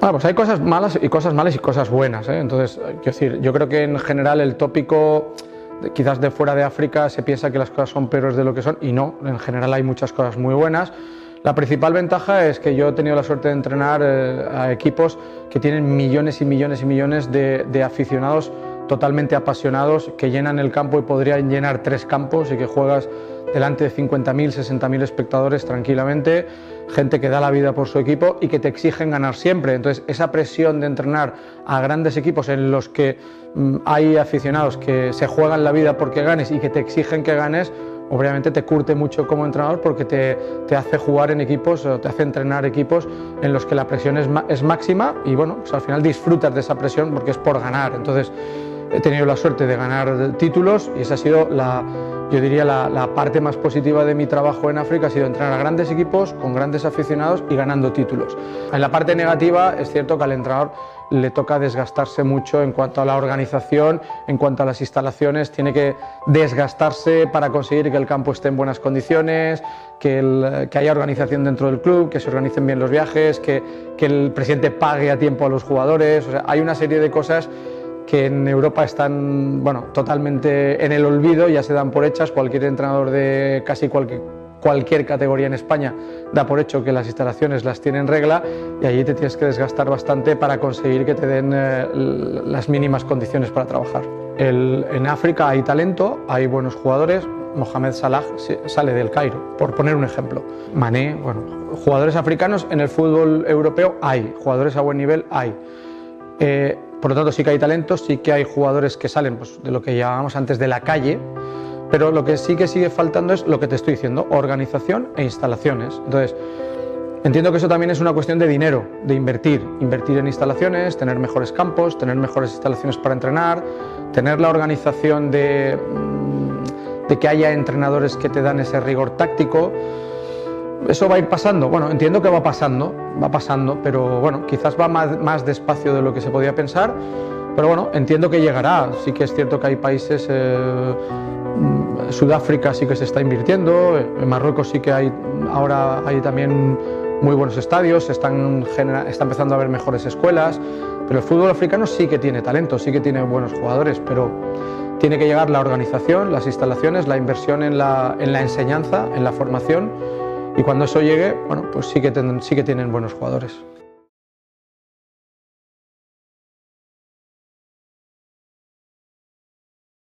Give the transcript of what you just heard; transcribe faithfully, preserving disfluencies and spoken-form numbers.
Ah, pues hay cosas malas y cosas malas y cosas buenas, ¿eh? Entonces, quiero decir, yo creo que en general el tópico, quizás de fuera de África, se piensa que las cosas son peores de lo que son y no, en general hay muchas cosas muy buenas. La principal ventaja es que yo he tenido la suerte de entrenar eh, a equipos que tienen millones y millones y millones de, de aficionados totalmente apasionados, que llenan el campo y podrían llenar tres campos y que juegas delante de cincuenta mil, sesenta mil espectadores tranquilamente, gente que da la vida por su equipo y que te exigen ganar siempre. Entonces, esa presión de entrenar a grandes equipos en los que mm, hay aficionados que se juegan la vida porque ganes y que te exigen que ganes, obviamente te curte mucho como entrenador porque te, te hace jugar en equipos o te hace entrenar equipos en los que la presión es, es máxima y bueno, pues al final disfrutas de esa presión porque es por ganar. Entonces, he tenido la suerte de ganar títulos y esa ha sido la, yo diría la, la parte más positiva de mi trabajo en África, ha sido entrenar a grandes equipos con grandes aficionados y ganando títulos. En la parte negativa es cierto que al entrenador le toca desgastarse mucho en cuanto a la organización, en cuanto a las instalaciones, tiene que desgastarse para conseguir que el campo esté en buenas condiciones, que, el, que haya organización dentro del club, que se organicen bien los viajes, que, que el presidente pague a tiempo a los jugadores. O sea, hay una serie de cosas que en Europa están bueno, totalmente en el olvido, ya se dan por hechas. Cualquier entrenador de casi cualquier, cualquier categoría en España da por hecho que las instalaciones las tiene en regla y allí te tienes que desgastar bastante para conseguir que te den eh, las mínimas condiciones para trabajar. El, en África hay talento, hay buenos jugadores. Mohamed Salah sale del Cairo, por poner un ejemplo. Mané, bueno, jugadores africanos en el fútbol europeo hay, jugadores a buen nivel hay. Eh, Por lo tanto, sí que hay talentos, sí que hay jugadores que salen pues, de lo que llamábamos antes de la calle, pero lo que sí que sigue faltando es lo que te estoy diciendo, organización e instalaciones. Entonces, entiendo que eso también es una cuestión de dinero, de invertir, invertir en instalaciones, tener mejores campos, tener mejores instalaciones para entrenar, tener la organización de, de que haya entrenadores que te dan ese rigor táctico. ¿Eso va a ir pasando? Bueno, entiendo que va pasando, va pasando, pero bueno, quizás va más, más despacio de lo que se podía pensar, pero bueno, entiendo que llegará. Sí que es cierto que hay países, eh, Sudáfrica sí que se está invirtiendo, en Marruecos sí que hay, ahora hay también muy buenos estadios, se están genera, está empezando a haber mejores escuelas, pero el fútbol africano sí que tiene talento, sí que tiene buenos jugadores, pero tiene que llegar la organización, las instalaciones, la inversión en la, en la enseñanza, en la formación. Y cuando eso llegue, bueno, pues sí que, ten, sí que tienen buenos jugadores.